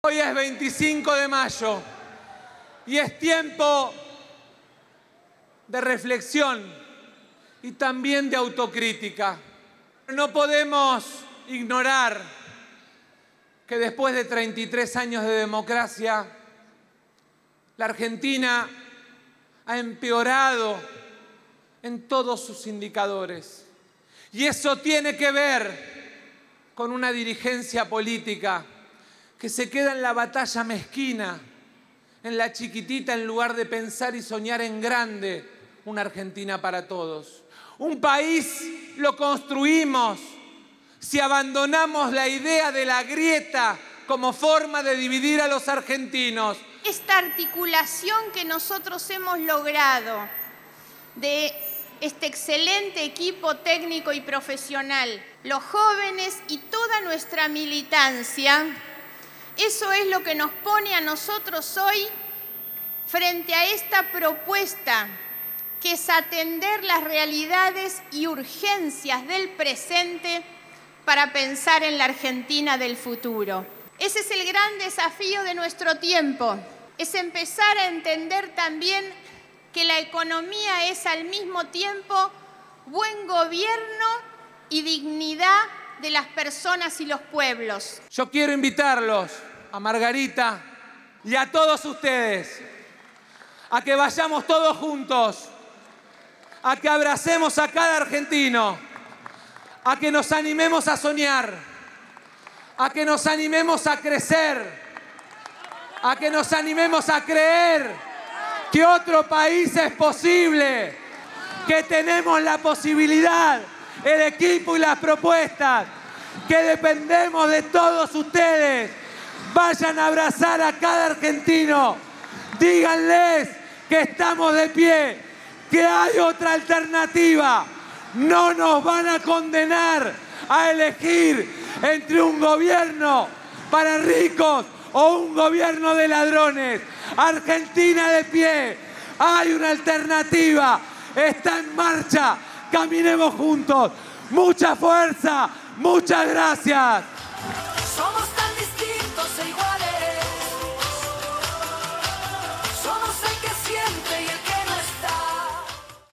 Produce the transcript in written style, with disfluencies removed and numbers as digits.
Hoy es 25 de mayo y es tiempo de reflexión y también de autocrítica. No podemos ignorar que después de 33 años de democracia, la Argentina ha empeorado en todos sus indicadores. Y eso tiene que ver con una dirigencia política que se queda en la batalla mezquina, en la chiquitita, en lugar de pensar y soñar en grande una Argentina para todos. Un país lo construimos si abandonamos la idea de la grieta como forma de dividir a los argentinos. Esta articulación que nosotros hemos logrado de este excelente equipo técnico y profesional, los jóvenes y toda nuestra militancia, eso es lo que nos pone a nosotros hoy frente a esta propuesta, que es atender las realidades y urgencias del presente para pensar en la Argentina del futuro. Ese es el gran desafío de nuestro tiempo, es empezar a entender también que la economía es al mismo tiempo buen gobierno y dignidad de las personas y los pueblos. Yo quiero invitarlos, a Margarita y a todos ustedes, a que vayamos todos juntos, a que abracemos a cada argentino, a que nos animemos a soñar, a que nos animemos a crecer, a que nos animemos a creer que otro país es posible, que tenemos la posibilidad, el equipo y las propuestas, que dependemos de todos ustedes. Vayan a abrazar a cada argentino, díganles que estamos de pie, que hay otra alternativa. No nos van a condenar a elegir entre un gobierno para ricos o un gobierno de ladrones. Argentina de pie, hay una alternativa, está en marcha, caminemos juntos. Mucha fuerza, muchas gracias.